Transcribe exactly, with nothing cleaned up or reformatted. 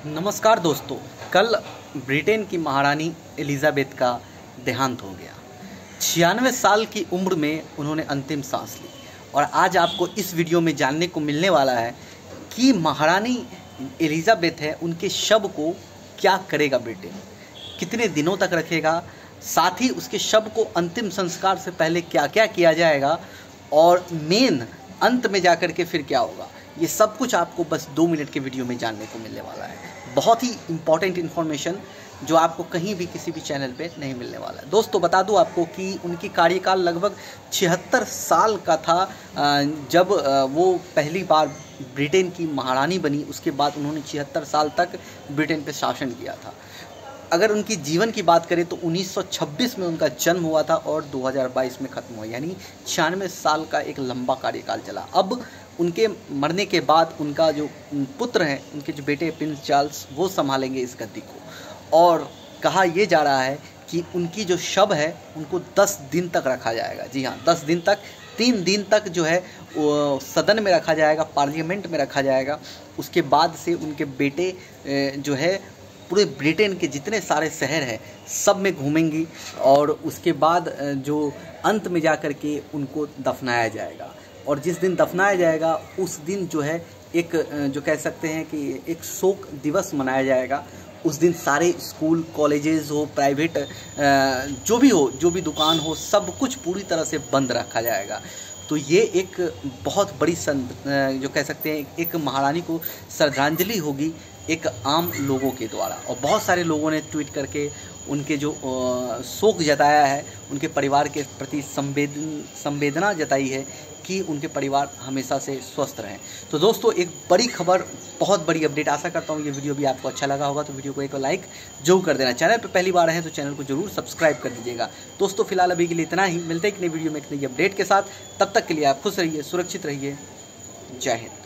नमस्कार दोस्तों, कल ब्रिटेन की महारानी एलिज़ाबेथ का देहांत हो गया। छियानवे साल की उम्र में उन्होंने अंतिम सांस ली और आज आपको इस वीडियो में जानने को मिलने वाला है कि महारानी एलिज़ाबेथ है उनके शव को क्या करेगा ब्रिटेन, कितने दिनों तक रखेगा, साथ ही उसके शव को अंतिम संस्कार से पहले क्या क्या किया जाएगा और मेन अंत में जाकर के फिर क्या होगा। ये सब कुछ आपको बस दो मिनट के वीडियो में जानने को मिलने वाला है। बहुत ही इंपॉर्टेंट इन्फॉर्मेशन जो आपको कहीं भी किसी भी चैनल पे नहीं मिलने वाला है। दोस्तों बता दूं आपको कि उनकी कार्यकाल लगभग छिहत्तर साल का था जब वो पहली बार ब्रिटेन की महारानी बनी। उसके बाद उन्होंने छिहत्तर साल तक ब्रिटेन पे शासन किया था। अगर उनकी जीवन की बात करें तो उन्नीस सौ छब्बीस में उनका जन्म हुआ था और दो हज़ार बाईस में ख़त्म हुआ, यानी छियानवे साल का एक लंबा कार्यकाल चला। अब उनके मरने के बाद उनका जो पुत्र हैं, उनके जो बेटे प्रिंस चार्ल्स, वो संभालेंगे इस गद्दी को। और कहा यह जा रहा है कि उनकी जो शव है उनको दस दिन तक रखा जाएगा। जी हाँ, दस दिन तक, तीन दिन तक जो है वो सदन में रखा जाएगा, पार्लियामेंट में रखा जाएगा। उसके बाद से उनके बेटे जो है पूरे ब्रिटेन के जितने सारे शहर हैं सब में घूमेंगी और उसके बाद जो अंत में जा कर के उनको दफनाया जाएगा। और जिस दिन दफनाया जाएगा उस दिन जो है एक जो कह सकते हैं कि एक शोक दिवस मनाया जाएगा। उस दिन सारे स्कूल, कॉलेजेस हो, प्राइवेट जो भी हो, जो भी दुकान हो, सब कुछ पूरी तरह से बंद रखा जाएगा। तो ये एक बहुत बड़ी जो कह सकते हैं एक महारानी को श्रद्धांजलि होगी एक आम लोगों के द्वारा। और बहुत सारे लोगों ने ट्वीट करके उनके जो शोक जताया है, उनके परिवार के प्रति संवेदन संवेदना जताई है कि उनके परिवार हमेशा से स्वस्थ रहें। तो दोस्तों एक बड़ी खबर, बहुत बड़ी अपडेट, आशा करता हूँ ये वीडियो भी आपको अच्छा लगा होगा। तो वीडियो को एक लाइक जरूर कर देना। चैनल पर पहली बार है तो चैनल को जरूर सब्सक्राइब कर दीजिएगा। दोस्तों फिलहाल अभी के लिए इतना ही, मिलते हैं एक नई वीडियो में एक नई अपडेट के साथ। तब तक के लिए आप खुश रहिए, सुरक्षित रहिए। जय हिंद।